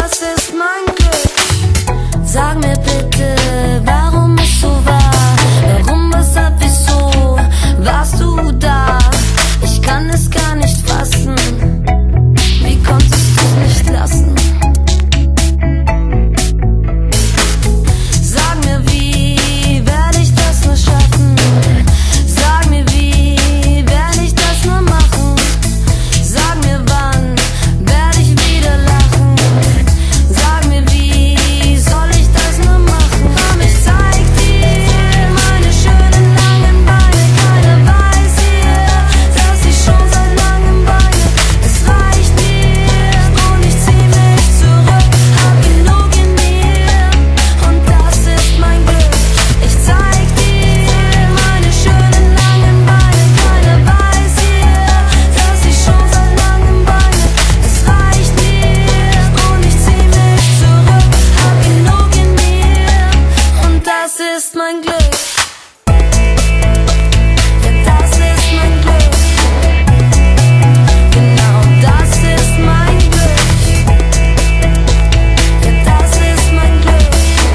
das ist mein Glück. Sag mir bitte, warum es so war? Warum, weshalb, wieso warst du da? Ich kann es gar nicht fassen. Wie konntest du es nicht lassen? Sag mir, wie werde ich das nur schaffen? Sag mir, wie werde ich das nur machen? Sag mir, wann werde ich wieder lachen? Sag mir, wie soll ich das nur machen? Komm, ich zeig dir meine schönen langen Beine. Keiner weiß hier, dass ich schon seit langem weine. Es reicht mir und ich zieh mich zurück. Hab genug in mir und das ist mein Glück. Ich zeig dir meine schönen langen Beine. Keiner weiß hier, dass ich schon seit langem weine. Es reicht mir und ich zieh mich zurück. Hab genug in mir und das ist mein Glück. Ja, das ist mein Glück. Genau, das ist mein Glück. Ja, das ist mein Glück.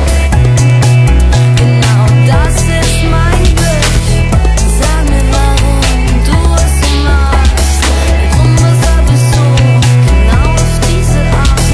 Genau, das ist mein Glück. Sag mir, warum du es so machst. Warum, weshalb, wieso, genau auf diese Art.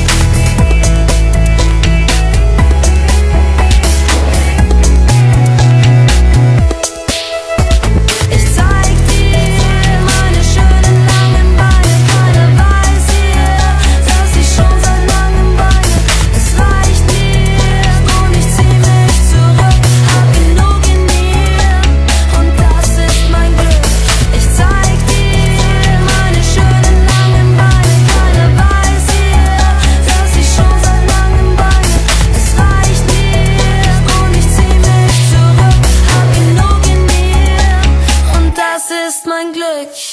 Ich zeig dir meine schönen langen Beine. Keiner weiß hier, dass ich schon seit langem weine. Es reicht mir und ich zieh mich zurück. Hab genug in mir und das ist mein Glück. Ich zeig dir meine schönen langen Beine. Keiner weiß hier, dass ich schon seit langem weine. Es reicht mir und ich zieh mich zurück. Hab genug in mir und das ist mein Glück.